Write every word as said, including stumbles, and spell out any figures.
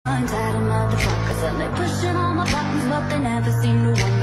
I'm tired of motherfuckers and they pushing all my buttons, but they never seem to wonder